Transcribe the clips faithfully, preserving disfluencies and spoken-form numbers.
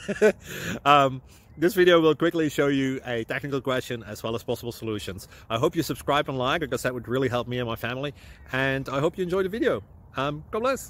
um, this video will quickly show you a technical question as well as possible solutions. I hope you subscribe and like, because that would really help me and my family. And I hope you enjoy the video. Um, God bless.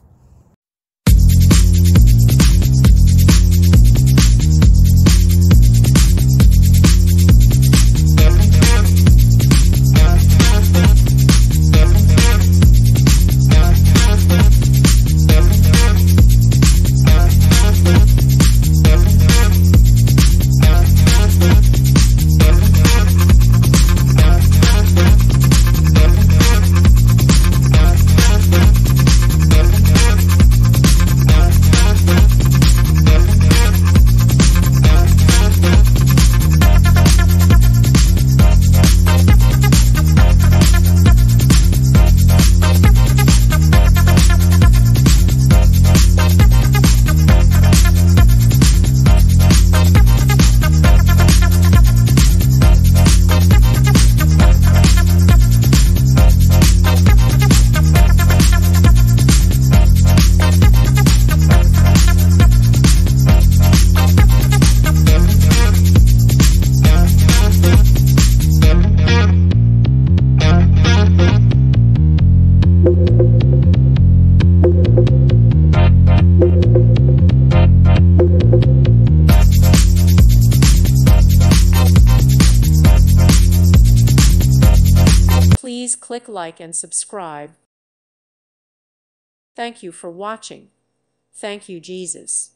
Please click like and subscribe. Thank you for watching. Thank you, Jesus.